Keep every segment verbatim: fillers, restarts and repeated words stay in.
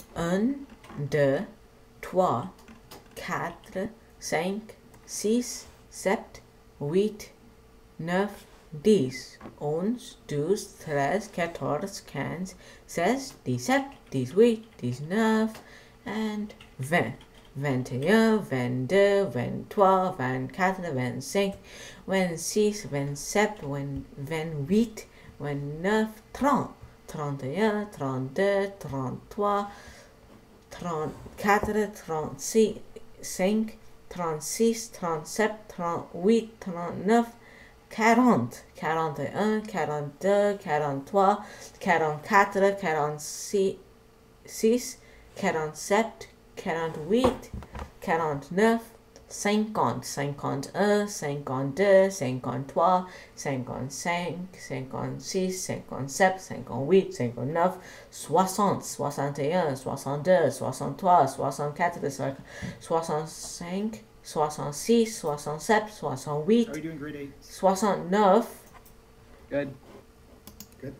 un, deux, trois, quatre, cinq, six, sept, huit, neuf, dix, onze, douze, treize, quatorze, quinze, seize, dix-sept, dix-huit, dix-neuf, and vingt. vingt et un, vingt-deux, vingt-trois, vingt-quatre, vingt-cinq, vingt-six, vingt-sept, vingt-huit, vingt-neuf, trente. trente et un, trente-deux, trente-trois, trente-quatre, trente-cinq, trente-six, trente-sept, trente-huit, trente-neuf, quarante. quarante et un, quarante-deux, quarante-trois, quarante-quatre, quarante-six, quarante-sept, quarante-huit, quarante-neuf, cinquante. cinquante et un, cinquante-deux, cinquante-trois, cinquante-cinq, cinquante-six, cinquante-sept, cinquante-huit, cinquante-neuf, soixante. soixante et un, soixante-deux, soixante-trois, soixante-quatre, soixante-cinq, soixante-six, soixante-sept, soixante-huit, How are you doing, grade eight? soixante-neuf, Good. Good.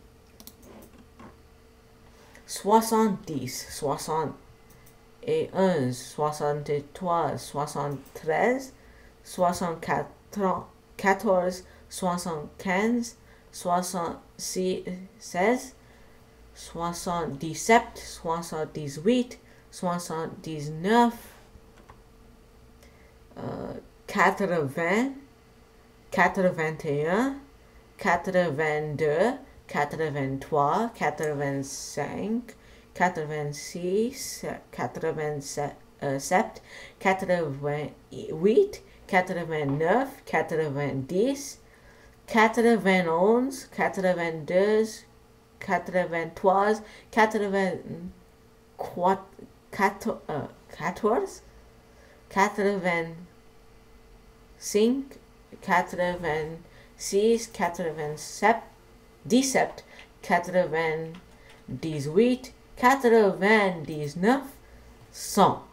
soixante-dix, soixante et un, soixante-trois, soixante-treize, soixante-quatorze, soixante-quinze, soixante-seize, soixante-dix-sept, soixante-dix-huit, soixante-dix-neuf, euh, quatre-vingts, quatre-vingt-un, quatre-vingt-deux, quatre-vingt-trois, quatre-vingt-cinq, quatre-vingt-six, quatre-vingt-sept, quatre-vingt-huit, quatre-vingt-neuf, quatre-vingt-dix, quatre-vingt-onze, quatre-vingt-deux, quatre-vingt-trois, quatre-vingt-quatorze, quatre-vingt-cinq, quatre-vingt-six, quatre-vingt-sept, dix-sept, quatre-vingt-dix-huit, quatre-vingt-dix-neuf, cent.